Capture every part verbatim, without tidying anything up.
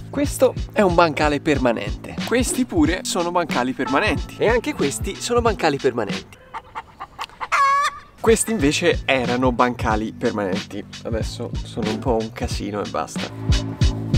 Questo è un bancale permanente. Questi pure sono bancali permanenti. E anche questi sono bancali permanenti. Questi invece erano bancali permanenti. Adesso sono un po' un casino e basta.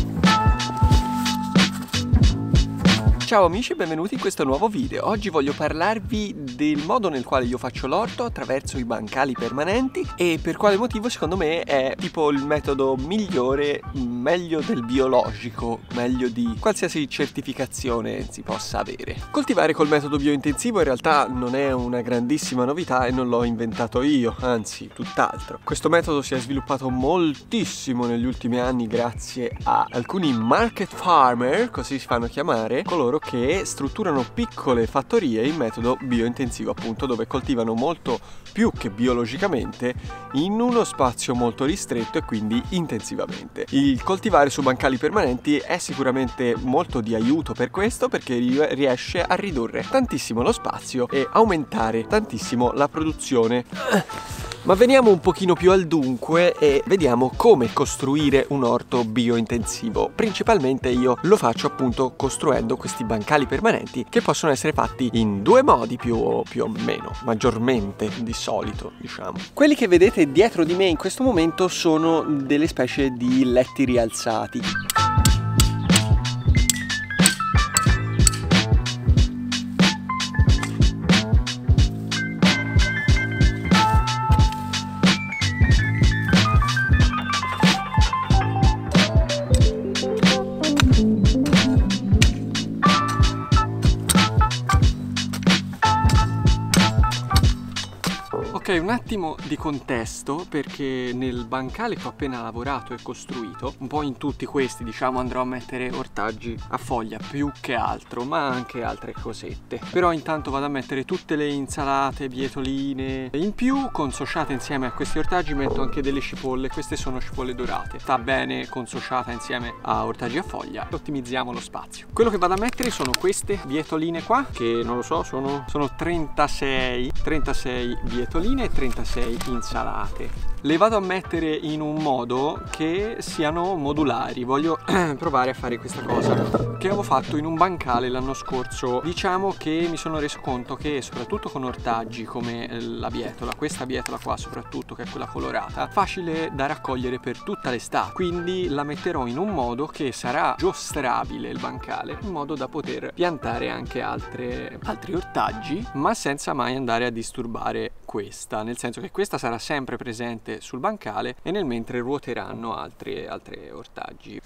Ciao amici e benvenuti in questo nuovo video. Oggi voglio parlarvi del modo nel quale io faccio l'orto attraverso i bancali permanenti e per quale motivo secondo me è tipo il metodo migliore, meglio del biologico, meglio di qualsiasi certificazione si possa avere. Coltivare col metodo biointensivo in realtà non è una grandissima novità e non l'ho inventato io, anzi tutt'altro. Questo metodo si è sviluppato moltissimo negli ultimi anni grazie a alcuni market farmer, così si fanno chiamare, coloro che strutturano piccole fattorie in metodo biointensivo, appunto, dove coltivano molto più che biologicamente in uno spazio molto ristretto e quindi intensivamente. Il coltivare su bancali permanenti è sicuramente molto di aiuto per questo, perché riesce a ridurre tantissimo lo spazio e aumentare tantissimo la produzione. Ma veniamo un pochino più al dunque e vediamo come costruire un orto biointensivo. Principalmente io lo faccio appunto costruendo questi bancali permanenti che possono essere fatti in due modi più o, più o meno, maggiormente di solito, diciamo. Quelli che vedete dietro di me in questo momento sono delle specie di letti rialzati. Ok, un attimo di contesto, perché nel bancale che ho appena lavorato e costruito, un po' in tutti questi diciamo andrò a mettere ortaggi a foglia più che altro, ma anche altre cosette. Però intanto vado a mettere tutte le insalate, bietoline, in più consociate insieme a questi ortaggi metto anche delle cipolle. Queste sono cipolle dorate, sta bene consociata insieme a ortaggi a foglia, ottimizziamo lo spazio. Quello che vado a mettere sono queste bietoline qua, che non lo so, sono, sono trentasei bietoline e trentasei insalate. Le vado a mettere in un modo che siano modulari. Voglio provare a fare questa cosa che avevo fatto in un bancale l'anno scorso. Diciamo che mi sono reso conto che soprattutto con ortaggi come la bietola, questa bietola qua soprattutto, che è quella colorata, facile da raccogliere per tutta l'estate, quindi la metterò in un modo che sarà giostrabile il bancale, in modo da poter piantare anche altre, altri ortaggi, ma senza mai andare a disturbare questa, nel senso che questa sarà sempre presente sul bancale e nel mentre ruoteranno altri, altri ortaggi.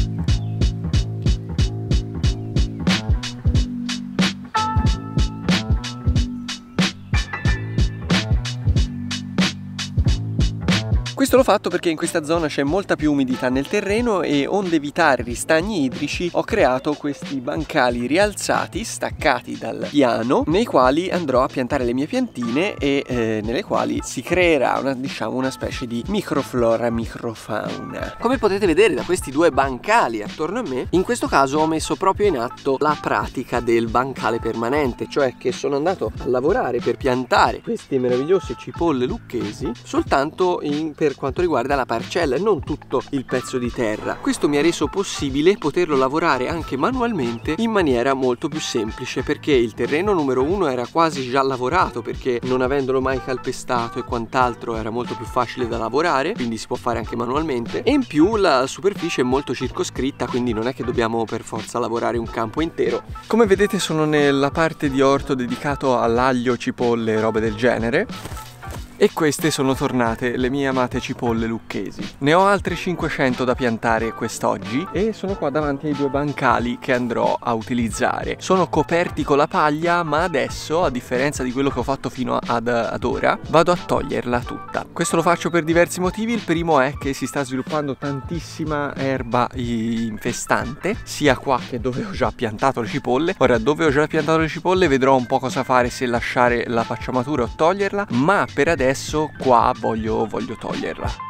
Questo l'ho fatto perché in questa zona c'è molta più umidità nel terreno e onde evitare ristagni idrici ho creato questi bancali rialzati staccati dal piano, nei quali andrò a piantare le mie piantine e eh, nelle quali si creerà una, diciamo, una specie di microflora, microfauna. Come potete vedere da questi due bancali attorno a me, in questo caso ho messo proprio in atto la pratica del bancale permanente, cioè che sono andato a lavorare per piantare queste meravigliose cipolle lucchesi soltanto in, per quanto riguarda la parcella e non tutto il pezzo di terra. Questo mi ha reso possibile poterlo lavorare anche manualmente in maniera molto più semplice, perché il terreno numero uno era quasi già lavorato, perché non avendolo mai calpestato e quant'altro era molto più facile da lavorare, quindi si può fare anche manualmente, e in più la superficie è molto circoscritta, quindi non è che dobbiamo per forza lavorare un campo intero. Come vedete sono nella parte di orto dedicato all'aglio, cipolle e robe del genere. E queste sono tornate le mie amate cipolle lucchesi. Ne ho altre cinquecento da piantare quest'oggi e sono qua davanti ai due bancali che andrò a utilizzare. Sono coperti con la paglia, ma adesso, a differenza di quello che ho fatto fino ad, ad ora, vado a toglierla tutta. Questo lo faccio per diversi motivi. Il primo è che si sta sviluppando tantissima erba infestante, sia qua che dove ho già piantato le cipolle. Ora, dove ho già piantato le cipolle vedrò un po' cosa fare, se lasciare la pacciamatura o toglierla, ma per adesso qua voglio, voglio toglierla.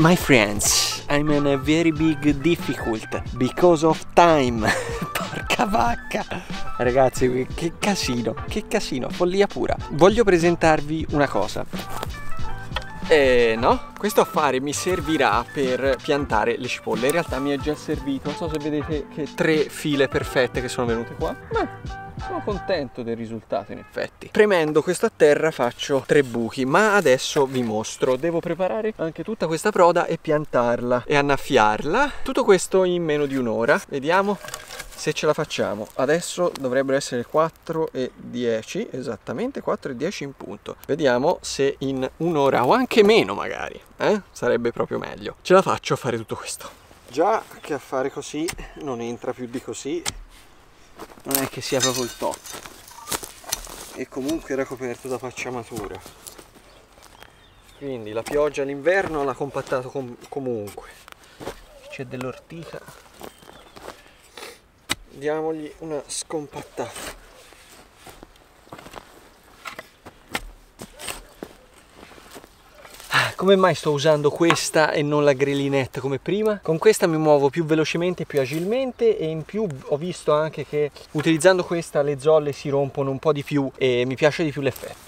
My friends, I'm in a very big difficult because of time. Porca vacca. Ragazzi, che casino, che casino, follia pura. Voglio presentarvi una cosa. Eh no, questo affare mi servirà per piantare le cipolle. In realtà mi è già servito. Non so se vedete che tre file perfette che sono venute qua, ma sono contento del risultato in effetti. Premendo questo a terra faccio tre buchi, ma adesso vi mostro. Devo preparare anche tutta questa proda e piantarla e annaffiarla. Tutto questo in meno di un'ora. Vediamo se ce la facciamo. Adesso dovrebbero essere quattro e dieci, esattamente quattro e dieci in punto. Vediamo se in un'ora o anche meno magari, eh? Sarebbe proprio meglio. Ce la faccio a fare tutto questo. Già che a fare così non entra più di così, non è che sia proprio il top. E comunque era coperto da pacciamatura, quindi la pioggia all'inverno l'ha compattato com comunque. C'è dell'ortica, diamogli una scompattata. Come mai sto usando questa e non la grillinetta come prima? Con questa mi muovo più velocemente e più agilmente, e in più ho visto anche che utilizzando questa le zolle si rompono un po' di più e mi piace di più l'effetto.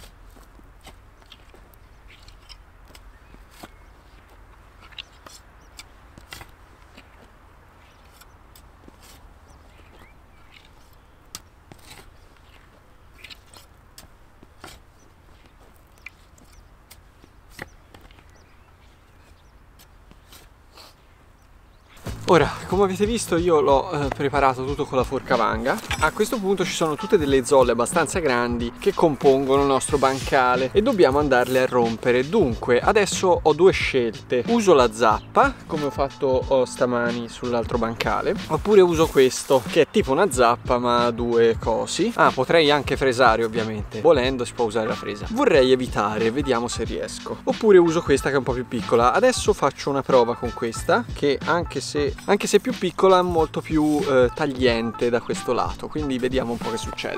Ora, come avete visto, io l'ho eh, preparato tutto con la forca vanga. A questo punto ci sono tutte delle zolle abbastanza grandi che compongono il nostro bancale e dobbiamo andarle a rompere. Dunque, adesso ho due scelte. Uso la zappa, come ho fatto oh, stamani sull'altro bancale, oppure uso questo, che è tipo una zappa ma due cosi. Ah, potrei anche fresare ovviamente. Volendo si può usare la fresa. Vorrei evitare, vediamo se riesco. Oppure uso questa che è un po' più piccola. Adesso faccio una prova con questa, che anche se... anche se più piccola è molto più eh, tagliente da questo lato, quindi vediamo un po' che succede.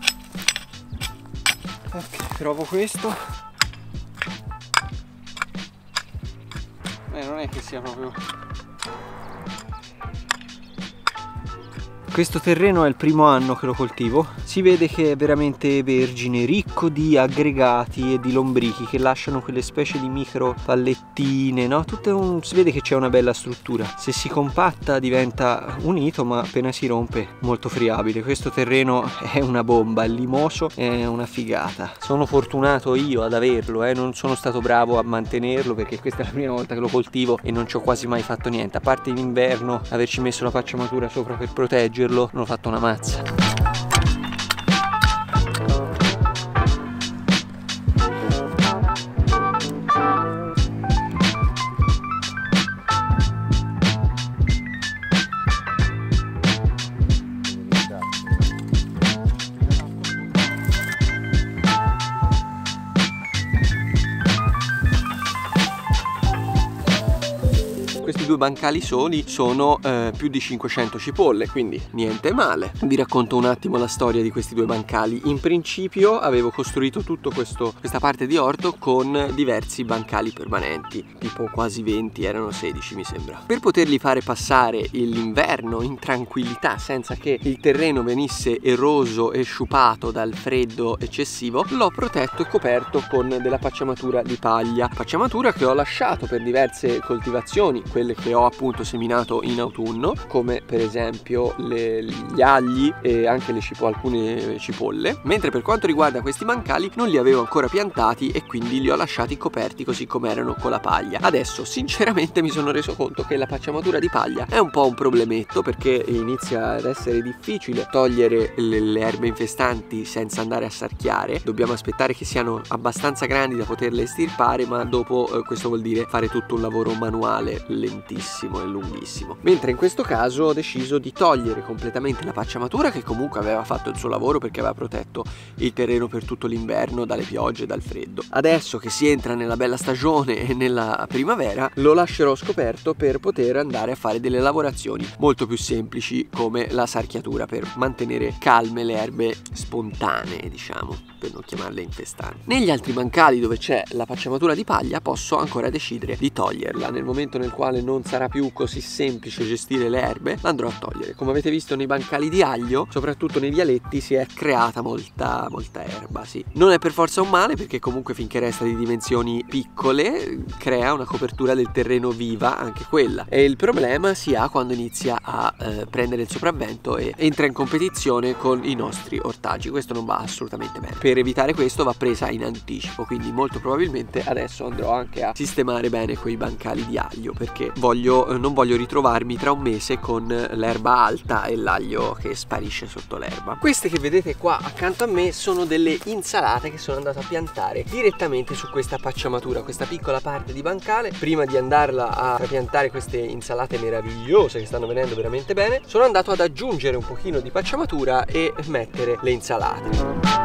Ok, provo questo. Eh, non è che sia proprio... Questo terreno è il primo anno che lo coltivo. Si vede che è veramente vergine, ricco di aggregati e di lombrichi che lasciano quelle specie di micro pallettine, no? Tutto un... si vede che c'è una bella struttura. Se si compatta diventa unito, ma appena si rompe molto friabile. Questo terreno è una bomba, è limoso, è una figata. Sono fortunato io ad averlo, eh? Non sono stato bravo a mantenerlo perché questa è la prima volta che lo coltivo e non ci ho quasi mai fatto niente. A parte in inverno averci messo la pacciamatura sopra per proteggerlo, non ho fatto una mazza. Questi due bancali soli sono eh, più di cinquecento cipolle, quindi niente male. Vi racconto un attimo la storia di questi due bancali. In principio avevo costruito tutto questo, questa parte di orto con diversi bancali permanenti, tipo quasi venti, erano sedici mi sembra. Per poterli fare passare l'inverno in tranquillità senza che il terreno venisse eroso e sciupato dal freddo eccessivo, l'ho protetto e coperto con della pacciamatura di paglia, pacciamatura che ho lasciato per diverse coltivazioni, quelle che ho appunto seminato in autunno, come per esempio le, gli agli e anche le cipo, alcune cipolle, mentre per quanto riguarda questi bancali non li avevo ancora piantati e quindi li ho lasciati coperti così come erano con la paglia. Adesso sinceramente mi sono reso conto che la pacciamatura di paglia è un po' un problemetto, perché inizia ad essere difficile togliere le, le erbe infestanti senza andare a sarchiare. Dobbiamo aspettare che siano abbastanza grandi da poterle estirpare, ma dopo eh, questo vuol dire fare tutto un lavoro manuale lentissimo. altissimo e lunghissimo. Mentre in questo caso ho deciso di togliere completamente la pacciamatura, che comunque aveva fatto il suo lavoro perché aveva protetto il terreno per tutto l'inverno dalle piogge e dal freddo. Adesso che si entra nella bella stagione e nella primavera, lo lascerò scoperto per poter andare a fare delle lavorazioni molto più semplici, come la sarchiatura, per mantenere calme le erbe spontanee, diciamo, per non chiamarle infestanti. Negli altri bancali dove c'è la pacciamatura di paglia posso ancora decidere di toglierla. Nel momento nel quale non sarà più così semplice gestire le erbe, l'andrò a togliere. Come avete visto nei bancali di aglio, soprattutto nei vialetti, si è creata molta molta erba, sì. Non è per forza un male, perché comunque finché resta di dimensioni piccole crea una copertura del terreno viva anche quella, e il problema si ha quando inizia a eh, prendere il sopravvento e entra in competizione con i nostri ortaggi. Questo non va assolutamente bene. Per evitare questo va presa in anticipo, quindi molto probabilmente adesso andrò anche a sistemare bene quei bancali di aglio, perché voglio, eh, non voglio ritrovarmi tra un mese con l'erba alta e l'aglio che sparisce sotto l'erba. Queste che vedete qua accanto a me sono delle insalate che sono andato a piantare direttamente su questa pacciamatura, questa piccola parte di bancale. Prima di andarla a piantare queste insalate meravigliose che stanno venendo veramente bene, sono andato ad aggiungere un pochino di pacciamatura e mettere le insalate.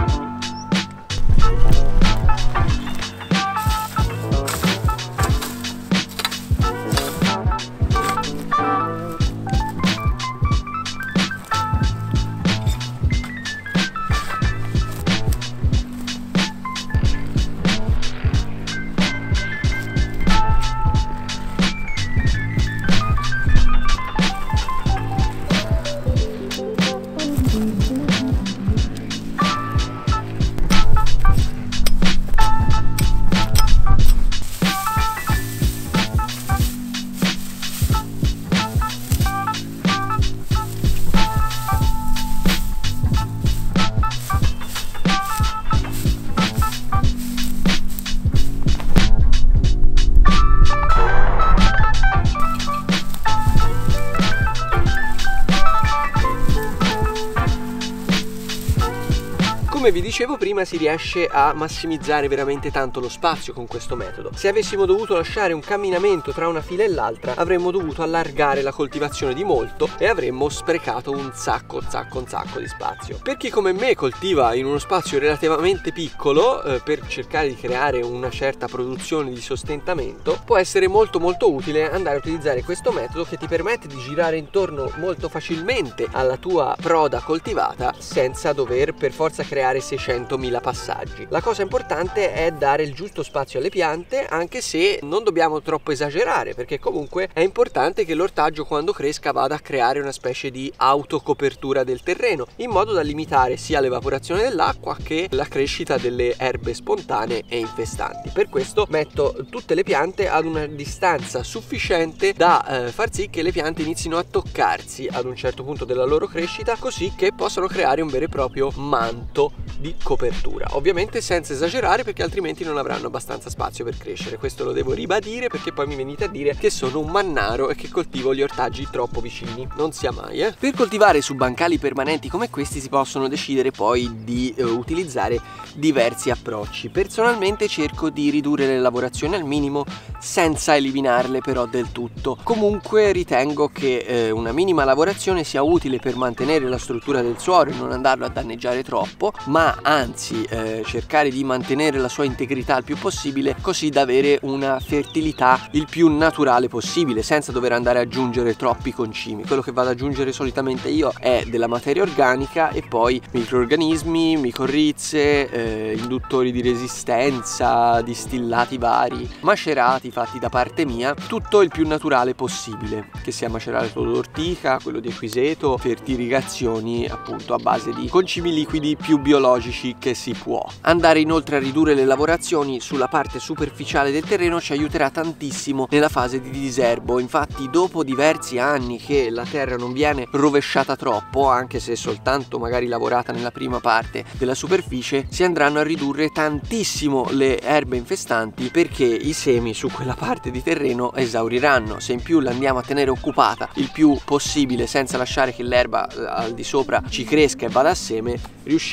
Come vi dicevo prima, si riesce a massimizzare veramente tanto lo spazio con questo metodo. Se avessimo dovuto lasciare un camminamento tra una fila e l'altra, avremmo dovuto allargare la coltivazione di molto e avremmo sprecato un sacco, sacco, un sacco di spazio. Per chi come me coltiva in uno spazio relativamente piccolo, eh, per cercare di creare una certa produzione di sostentamento, può essere molto molto utile andare a utilizzare questo metodo, che ti permette di girare intorno molto facilmente alla tua proda coltivata senza dover per forza creare seicentomila passaggi. La cosa importante è dare il giusto spazio alle piante, anche se non dobbiamo troppo esagerare, perché comunque è importante che l'ortaggio, quando cresca, vada a creare una specie di autocopertura del terreno, in modo da limitare sia l'evaporazione dell'acqua che la crescita delle erbe spontanee e infestanti. Per questo metto tutte le piante ad una distanza sufficiente da eh, far sì che le piante inizino a toccarsi ad un certo punto della loro crescita, così che possano creare un vero e proprio manto di copertura, ovviamente senza esagerare, perché altrimenti non avranno abbastanza spazio per crescere. Questo lo devo ribadire, perché poi mi venite a dire che sono un mannaro e che coltivo gli ortaggi troppo vicini. Non sia mai, eh. Per coltivare su bancali permanenti come questi si possono decidere poi di eh, utilizzare diversi approcci. Personalmente cerco di ridurre le lavorazioni al minimo, senza eliminarle però del tutto. Comunque ritengo che eh, una minima lavorazione sia utile per mantenere la struttura del suolo e non andarlo a danneggiare troppo, ma anzi eh, cercare di mantenere la sua integrità il più possibile, così da avere una fertilità il più naturale possibile, senza dover andare ad aggiungere troppi concimi. Quello che vado ad aggiungere solitamente io è della materia organica e poi microrganismi, micorrize, eh, induttori di resistenza, distillati vari, macerati fatti da parte mia, tutto il più naturale possibile, che sia macerato d'ortica, quello di equiseto, fertirigazioni appunto a base di concimi liquidi più biologici che si può. Andare inoltre a ridurre le lavorazioni sulla parte superficiale del terreno ci aiuterà tantissimo nella fase di diserbo. Infatti, dopo diversi anni che la terra non viene rovesciata troppo, anche se soltanto magari lavorata nella prima parte della superficie, si andranno a ridurre tantissimo le erbe infestanti, perché i semi su quella parte di terreno esauriranno. Se in più la andiamo a tenere occupata il più possibile senza lasciare che l'erba al di sopra ci cresca e vada a seme, riusciamo a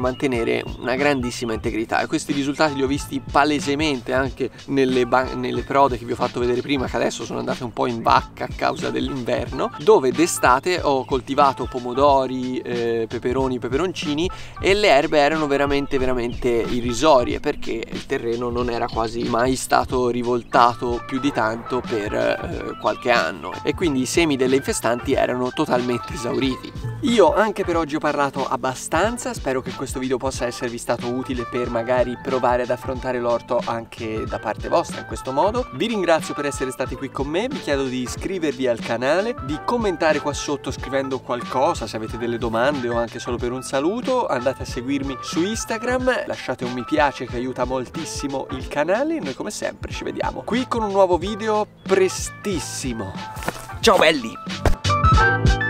mantenere una grandissima integrità, e questi risultati li ho visti palesemente anche nelle, nelle prode che vi ho fatto vedere prima, che adesso sono andate un po' in vacca a causa dell'inverno, dove d'estate ho coltivato pomodori, eh, peperoni, peperoncini, e le erbe erano veramente veramente irrisorie perché il terreno non era quasi mai stato rivoltato più di tanto per eh, qualche anno, e quindi i semi delle infestanti erano totalmente esauriti. Io anche per oggi ho parlato abbastanza, spero che questo video possa esservi stato utile per magari provare ad affrontare l'orto anche da parte vostra in questo modo. Vi ringrazio per essere stati qui con me, vi chiedo di iscrivervi al canale, di commentare qua sotto scrivendo qualcosa, se avete delle domande o anche solo per un saluto. Andate a seguirmi su Instagram, lasciate un mi piace che aiuta moltissimo il canale, e noi come sempre ci vediamo qui con un nuovo video prestissimo. Ciao belli!